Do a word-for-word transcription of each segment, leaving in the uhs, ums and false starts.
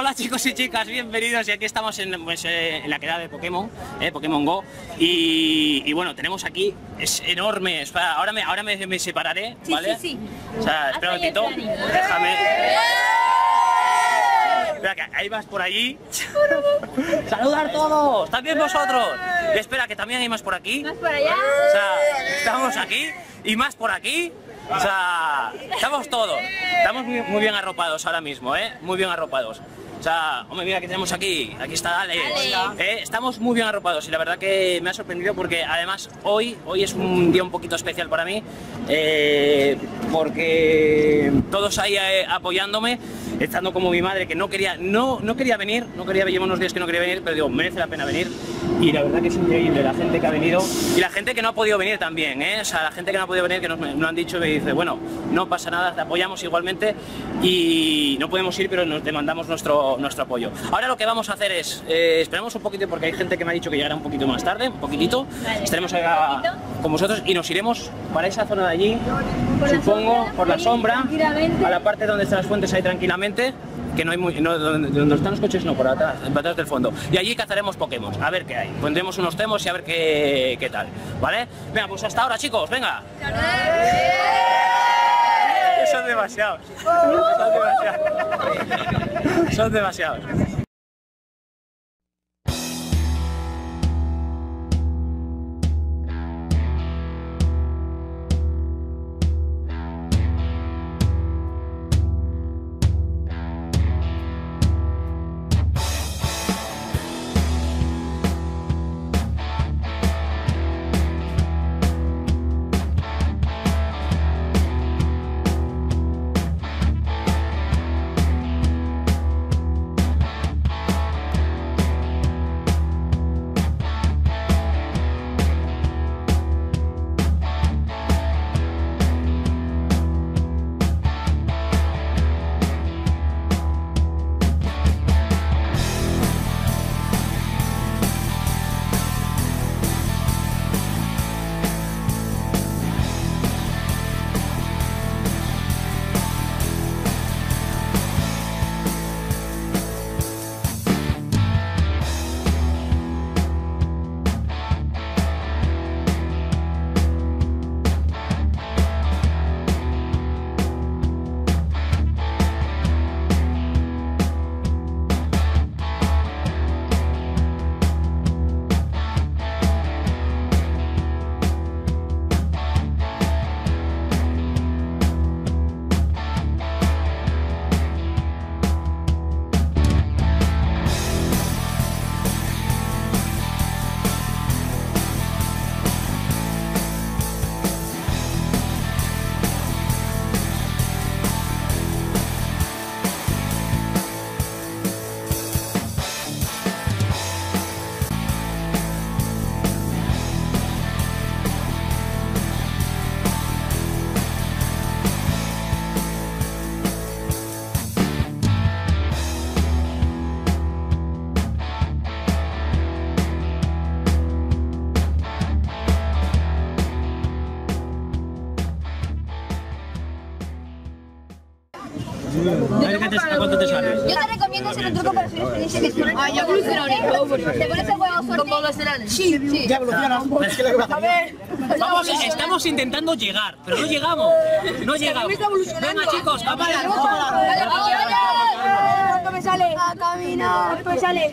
Hola chicos y chicas, bienvenidos, y aquí estamos en, pues, eh, en la quedada de Pokémon, eh, Pokémon Go, y, y bueno, tenemos aquí, es enorme, espera, ahora me, ahora me, me separaré, ¿vale? Sí, sí, sí. O sea, espera un momentito, déjame... Espera, que ahí vas por allí. ¡Saludar todos! ¡También vosotros! Y espera, que también hay más por aquí. Más por allá. O sea, estamos aquí y más por aquí. O sea, estamos todos. Estamos muy, muy bien arropados ahora mismo, ¿eh? Muy bien arropados. O sea, hombre, mira que tenemos aquí. Aquí está Alex. ¿Eh? Estamos muy bien arropados y la verdad que me ha sorprendido porque además hoy, hoy es un día un poquito especial para mí. Eh, porque todos ahí eh, apoyándome, estando como mi madre que no quería, no, no quería venir, no quería, llevo unos días que no quería venir, pero digo, merece la pena venir. Y la verdad que es increíble la gente que ha venido y la gente que no ha podido venir también, ¿eh? O sea, la gente que no ha podido venir, que nos, nos han dicho, me dice, bueno, no pasa nada, te apoyamos igualmente y no podemos ir, pero nos demandamos nuestro, nuestro apoyo. Ahora lo que vamos a hacer es, eh, esperemos un poquito porque hay gente que me ha dicho que llegará un poquito más tarde, un poquitito, vale. Estaremos acá con vosotros y nos iremos para esa zona de allí, por supongo, la por la sombra, a la parte donde están las fuentes ahí tranquilamente. Que no hay muy, no, donde, donde están los coches no, por atrás, por atrás del fondo. Y allí cazaremos Pokémon, a ver qué hay. Pondremos unos temos y a ver qué, qué tal, ¿vale? Venga, pues hasta ahora, chicos, venga. Son demasiados. Son demasiados. Son demasiados. A ver, ¿qué te, ¿cuánto te sale? Yo te recomiendo hacer un truco para subir experiencia que es bueno. Ah, ya evolucionaron. ¿Te pones el huevo fuerte? ¿Cómo lo serán? Sí, sí. Ya evolucionan. A ver. Vamos, estamos intentando llegar, pero no llegamos. No llegamos. Venga, chicos, cámara. ¿Cuánto me sale? A caminar. ¿Cuánto me sale?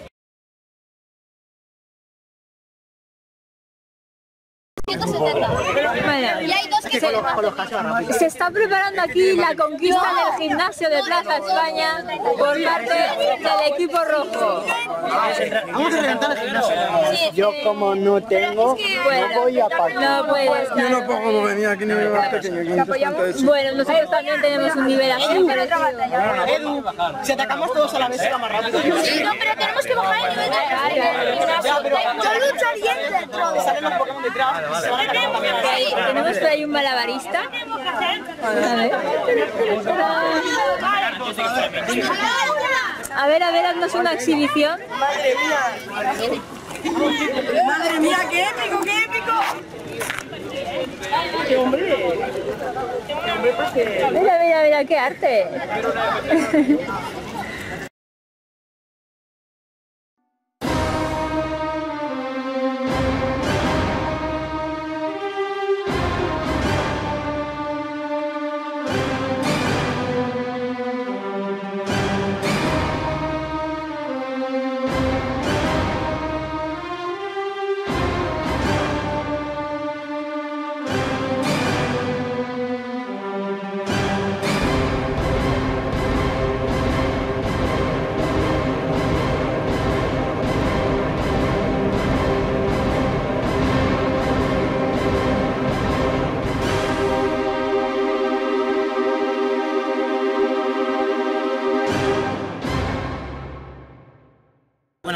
ciento setenta. Bueno, y hay dos que se... Se está preparando aquí la conquista del gimnasio de Plaza España por parte del equipo rojo. Vamos a reventar el gimnasio. Yo como no tengo, bueno, no voy a partir. No puedes. Yo no puedo como venir aquí nivel más pequeño. Bueno, nosotros también tenemos un nivel así parecido. Edu, si atacamos todos a la vez será más rápido. Sí, no, pero tenemos que bajar el nivel de gimnasio. Yo lucho bien dentro. Salen los Pokémon detrás. Tenemos por ahí un malabarista. A ver. A ver, a ver, haznos una exhibición. Madre mía. Madre mía, qué épico, qué épico. ¡Qué hombre! ¡Qué hombre, pues que... Mira, mira, mira, qué arte.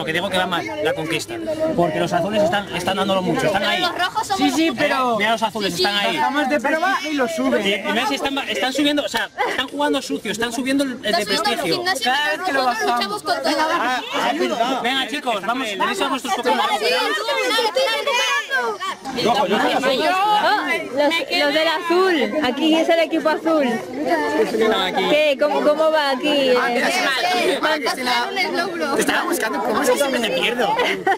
porque digo que va mal la conquista. Porque los azules están, están dándolo mucho, están ahí. Los rojos somos Sí, sí, pero... Mira los azules, están ahí. Bajamos de prestigio y lo Y, suben. y ves, están, están subiendo, o sea, están jugando sucio, están subiendo el, el de prestigio. Cada vez que lo bajamos. Ah, venga chicos, vamos, tenéis a vuestros Pokémon. Oh, los, los del azul, aquí es el equipo azul. ¿Qué? ¿Cómo, cómo va aquí? Te estaba buscando, ¿cómo se me te pierdo?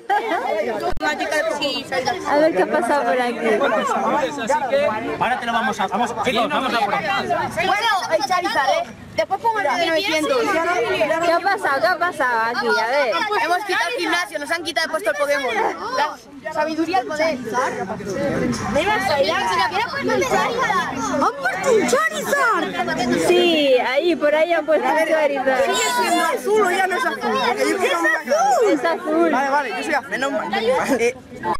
A ver qué ha pasado por aquí. Ahora te lo vamos a... Vamos, chicos, vamos a por ahí. Bueno, el Charizard, ¿eh? Después pongo el de novecientos. ¿Qué ha pasado? ¿Qué ha pasado aquí? A ver. Hemos quitado el gimnasio, nos han quitado puesto el Pokémon. La sabiduría al poder. Mira, mira, puesto el Charizard. ¡Han puesto un Charizard! Sí, ahí, por ahí han puesto un Charizard. siendo azul o ya no es azul. Es azul. Vale, vale, yo soy azul. Menos mal. Eh,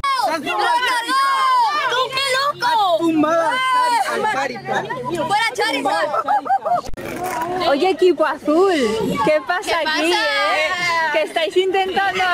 ¡Qué loco! tumbada al Charizard. ¡Fuera Charizard! Oye, equipo azul, ¿qué pasa ¿Qué aquí, pasa? eh? Que estáis intentando...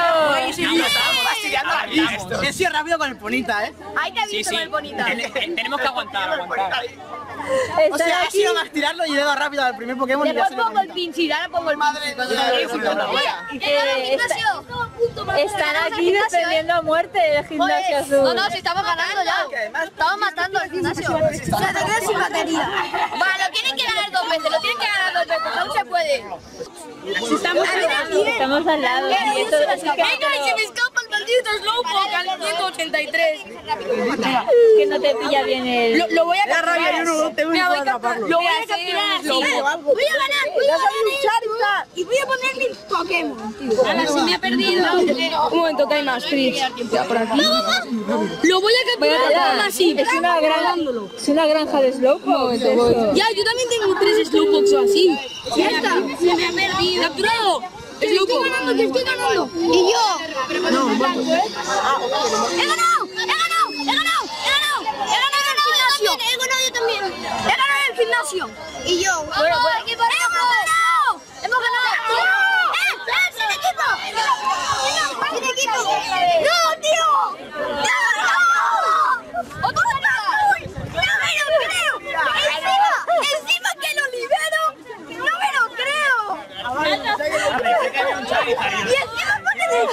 He sido rápido con el Ponita, ¿eh? Ahí te he visto con el bonita. Tenemos que aguantar, aguantar. O Están sea, ha aquí... sido más tirarlo y he dado rápido al primer Pokémon y ya Después se lo pongo el Ponita. pinche y ahora pongo el madre. y que está- están aquí defendiendo a muerte el gimnasio azul. No, no, si estamos ganando ya. Estamos matando el gimnasio. Se te queda sin batería. Vale, lo tienen que ganar dos veces, lo tienen que ganar dos veces, aún se puede. Estamos Estamos al lado. Y esto- así que, Venga, y se me escapa el maldito Slowpoke al ciento ochenta y tres. que no te pilla bien el... Lo, lo voy a Da rabia, yo no tengo ni Mira, voy a para capturar. atraparlo. Lo voy a capturar. Sí. Voy a ganar, voy a ganar. Y voy a poner mi Pokémon. Ahora sí me he perdido. Un momento, que hay más, Chris. Por aquí. Lo voy a Voy a capturar tirar. así. Es una, gran, es una granja de Slowpoke. eso. Ya, yo también tengo tres Slowpokes o así. Ya está. Se me ha perdido. Capturado. Estoy ganando, que estoy ganando. Y yo. No, he ganado. He ganado. He ganado. He ganado. He ganado. He ganado el gimnasio. He ganado yo también. He ganado el gimnasio. Y yo. Bueno, bueno. ¡Hemos ganado! ¡Hemos ganado! ¡Eh! ¡Eh! ¡Sin equipo! ¡Sin equipo! ¡No, tío! ¡No, no! ¡Otro azul! ¡No me lo creo! ¡Encima! ¡Encima que lo libero! ¡No me lo creo! ¡Y encima ponen el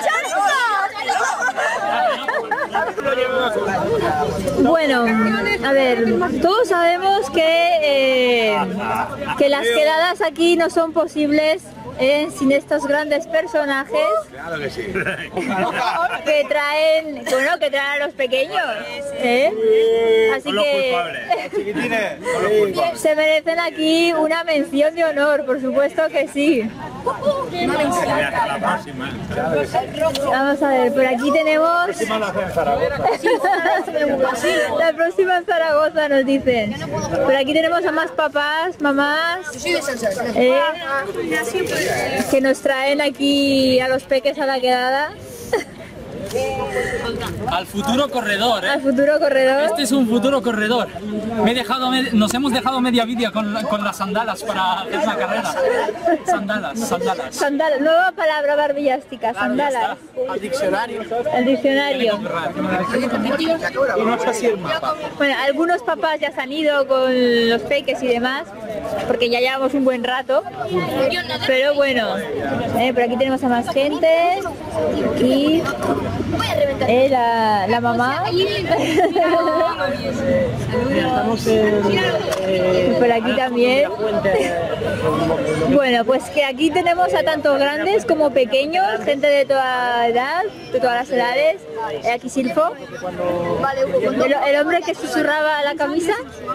Charizard! Bueno, a ver, todos sabemos que, eh, que las quedadas aquí no son posibles eh, sin estos grandes personajes Claro que sí. que traen, bueno, que traen a los pequeños, ¿eh? Así Son los que culpables. Chiquitines, son los culpables. se merecen aquí una mención de honor, por supuesto que sí. Hasta la próxima. Claro que sí. Vamos a ver, por aquí tenemos... Encima lo hacen en Zaragoza. La próxima en Zaragoza nos dicen. Por aquí tenemos a más papás, mamás, eh, que nos traen aquí a los peques a la quedada, Al futuro corredor, al ¿eh? futuro corredor. Este es un futuro corredor. Me he dejado, me- nos hemos dejado media vida con, la- con las sandalas para hacer la carrera. Sandalas, sandalas. Sandalas, nueva palabra barbillástica, sandalas. Al diccionario. El diccionario. Y no es así el mapa. Bueno, algunos papás ya se han ido con los peques y demás, porque ya llevamos un buen rato. Pero bueno, eh, por aquí tenemos a más gente. Aquí eh, la, la mamá. Estamos en... Por aquí también. Bueno, pues que aquí tenemos a tanto grandes como pequeños, gente de toda edad, de todas las edades. Eh, Aquí Silfo. El, el hombre que susurraba la camisa.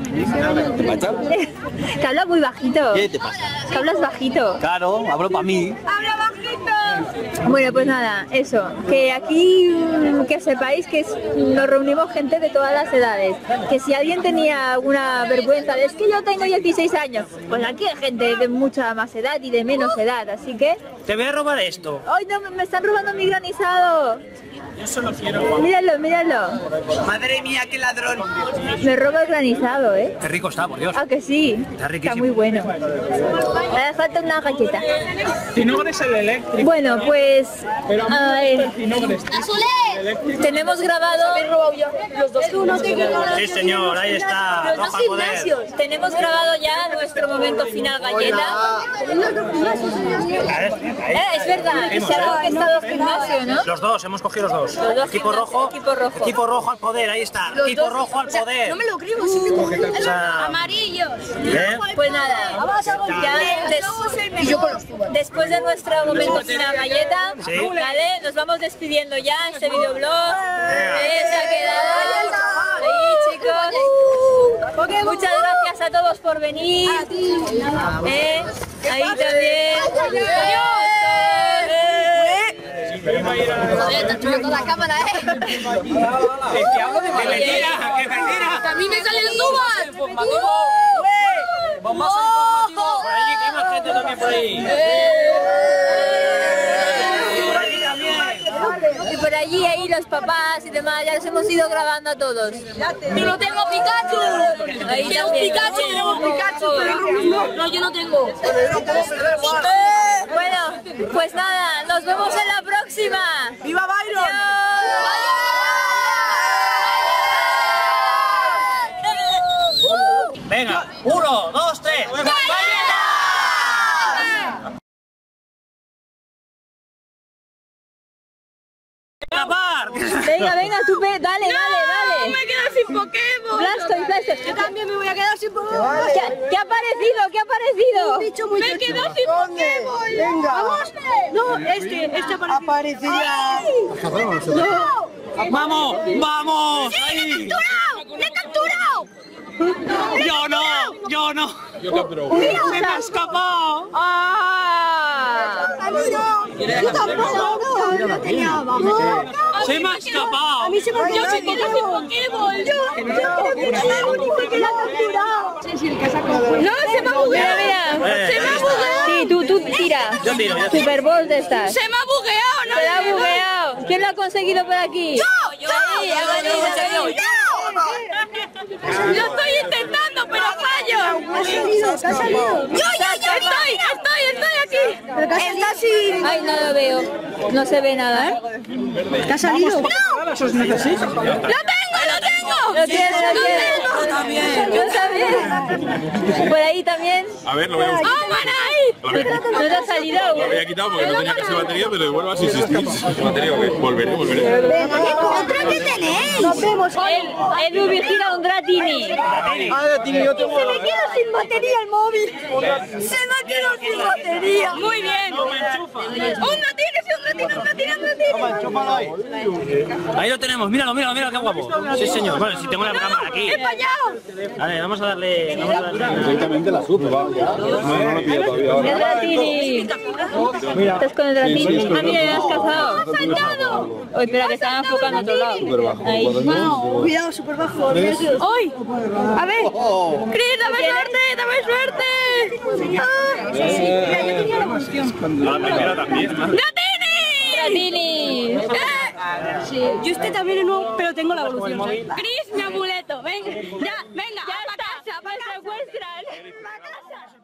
Que habla muy bajito. ¿Qué te pasa? Que hablas bajito. Claro, hablo para mí. Bueno, pues nada, eso, que aquí mm, que sepáis que es- nos reunimos gente de todas las edades, que si alguien tenía alguna vergüenza de es que yo tengo dieciséis años, pues aquí hay gente de mucha más edad y de menos edad, así que... Te voy a robar esto. ¡Ay, no, me me están robando mi granizado! Yo solo quiero... Míralo, míralo. Madre mía, qué ladrón. Me roba el granizado, ¿eh? Qué rico está, por Dios. Ah, que sí. Está riquísimo. Está muy bueno. Me falta una galleta. Cinogre es el eléctrico. Bueno, pues... A ver, Cinogre es tenemos grabado... Sí, señor, ahí está. Roja al poder. Tenemos grabado ya nuestro momento final galleta. Eh, es verdad, que se ha dado que está dos gimnasios, ¿no? Los dos, hemos cogido los dos. Los dos Equipo gimnasios, rojo. equipo rojo. Equipo rojo al poder, ahí está. Equipo dos- rojo al poder. No me lo creo, siempre coge. O sea, Amarillos. ¿eh? Pues nada, ya des- después de nuestro momento final galleta, Sí. ¿vale? Nos vamos despidiendo ya este videoblog. Eh, se ha quedado ahí, chicos. Muchas gracias a todos por venir. Eh, ahí también. Joder, te estoy con la cámara, eh. ¡Que mentira! ¡Que mentira! A mí me sale el Zubat. Bombazo informativo. Por allí, que hay más gente también por ahí. Por allí también. Y por allí, ahí los papás y demás, ya los hemos ido grabando a todos. Y no tengo Pikachu. Ahí Tengo también. Pikachu, tengo Pikachu, pero no, yo no tengo. Bueno, pues nada, nos vemos en la próxima. ¡Viva Byron! Venga, uno, dos, tres. ¡Escapar! Venga, venga, tú ve, dale, dale, dale. Me quedo sin Pokémon. Blastoise, Blastoise. Yo también me voy a quedar sin Pokémon. ¿Qué, ¿Qué ha parecido? ¿Qué ha parecido? Me quedo sin Pokémon. Venga. Vamos. No, este, este aparece. Aparecía. ¡Vamos! ¡Vamos! ¡Le he ¡Ahí! capturado! ¡Le he capturado! ¡Yo no! ¡Yo no! Yo capturo. ¡Se me ha escapado! ¡Ah! Yo tampoco. No, no tenía abajo. ¡Se me ha escapado! Yo se quedo sin Pokémon. Yo, porque la ha capturado. No, se me ha bugueado. Mira, mira. Eh, Se me ha bugueado. Sí, tú, tú tira. Yo tiro, yo tiro. Super Bowl de estas. Se me ha bugueado, ¿no? Se la ha bugueado. ¿Quién lo ha conseguido por aquí? ¡Yo! ¡Yo! Ahí, ha venido, ha venido. Lo estoy intentando, pero fallo. Ha salido, ha salido. Yo, yo, yo estoy, estoy, estoy aquí. Está sin. Ay, no lo veo. No se ve nada, ¿eh? ¿Te ha salido? ¡No! ¿Os necesito? ¡Lo tengo, lo tengo! Lo tienes, lo tienes. Yo también. Yo también. Por ahí también. A ver, lo voy a buscar. ¡Oh, para ahí! Lo No te ha salido. había quitado porque no tenía casi batería, pero vuelvo a insistir. ¿Batería o qué? Volveré, volveré. ¿Otra que tenéis? Nos vemos. El Edu vigila un Dratini. Ah, Tini, yo tengo. Se me queda sin batería el móvil. Se me ha quedado sin batería. Muy bien. Un Dratini, sí, un Dratini, un Dratini, un Dratini. Chúpalo ahí. Ahí lo tenemos, míralo, míralo, míralo, qué guapo. Sí, señor. Bueno, si tengo la cámara aquí. ¡He fallado! Vale, vamos a darle. Vamos a darle. Directamente la supe, va. No, no lo pido todavía ahora. El Dratini. ¿Estás con el Dratini? Ah, mira, ya has cazado. Uy, espera, que están enfocando a otro lado. Ahí. Cuidado, súper bajo. ¡Hoy! A ver. Chris, dame suerte, dame suerte. La primera también. ¡Dratini! Dratini. Yo este también no, pero tengo la evolución. Chris, mi amuleto. Venga, ya, venga, a la casa, para secuestrar. A casa.